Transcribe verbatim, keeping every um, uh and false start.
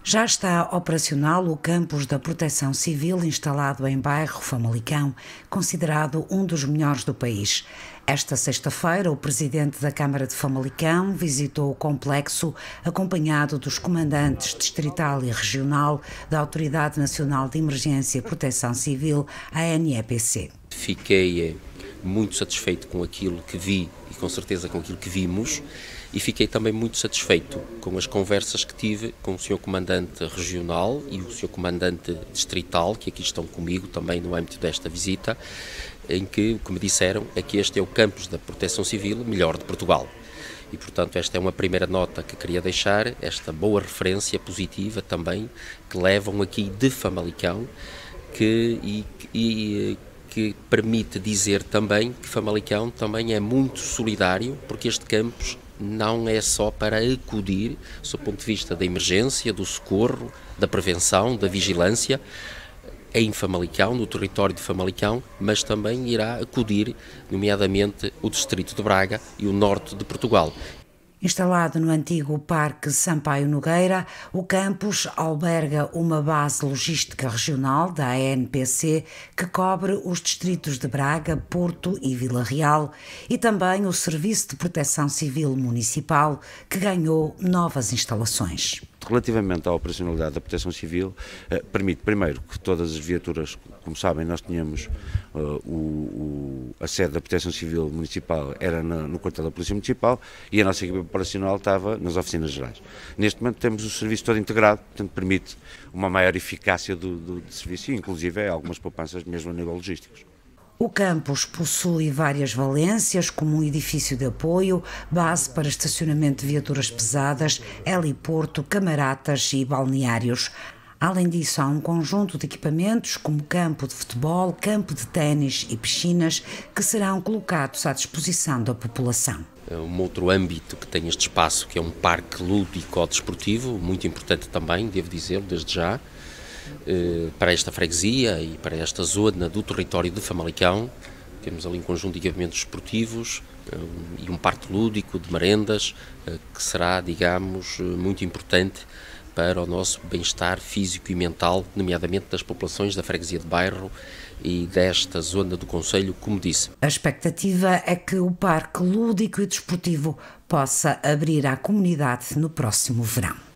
Já está operacional o campus da Proteção Civil instalado em bairro Famalicão, considerado um dos melhores do país. Esta sexta-feira, o presidente da Câmara de Famalicão visitou o complexo acompanhado dos comandantes distrital e regional da Autoridade Nacional de Emergência e Proteção Civil, a N E P C. Fiquei muito satisfeito com aquilo que vi e com certeza com aquilo que vimos, e fiquei também muito satisfeito com as conversas que tive com o senhor Comandante Regional e o senhor Comandante Distrital, que aqui estão comigo também no âmbito desta visita, em que o que me disseram é que este é o campus da Proteção Civil melhor de Portugal. E, portanto, esta é uma primeira nota que queria deixar, esta boa referência positiva também, que levam aqui de Famalicão, que, e, e que permite dizer também que Famalicão também é muito solidário, porque este campus não é só para acudir, do ponto de vista da emergência, do socorro, da prevenção, da vigilância, em Famalicão, no território de Famalicão, mas também irá acudir, nomeadamente, o distrito de Braga e o norte de Portugal. Instalado no antigo Parque Sampaio Nogueira, o campus alberga uma base logística regional da A N P C que cobre os distritos de Braga, Porto e Vila Real, e também o Serviço de Proteção Civil Municipal, que ganhou novas instalações. Relativamente à operacionalidade da Proteção Civil, eh, permite, primeiro, que todas as viaturas, como sabem, nós tínhamos uh, o, o, a sede da Proteção Civil Municipal era na, no quartel da Polícia Municipal e a nossa equipe operacional estava nas oficinas gerais. Neste momento temos o serviço todo integrado, portanto permite uma maior eficácia do, do, do serviço e inclusive algumas poupanças mesmo a nível logísticos. O campus possui várias valências, como um edifício de apoio, base para estacionamento de viaturas pesadas, heliporto, camaratas e balneários. Além disso, há um conjunto de equipamentos, como campo de futebol, campo de ténis e piscinas, que serão colocados à disposição da população. Um outro âmbito que tem este espaço, que é um parque lúdico-desportivo, muito importante também, devo dizer, desde já, para esta freguesia e para esta zona do território de Famalicão. Temos ali um conjunto de equipamentos esportivos e um parque lúdico de merendas que será, digamos, muito importante para o nosso bem-estar físico e mental, nomeadamente das populações da freguesia de bairro e desta zona do concelho, como disse. A expectativa é que o parque lúdico e desportivo possa abrir à comunidade no próximo verão.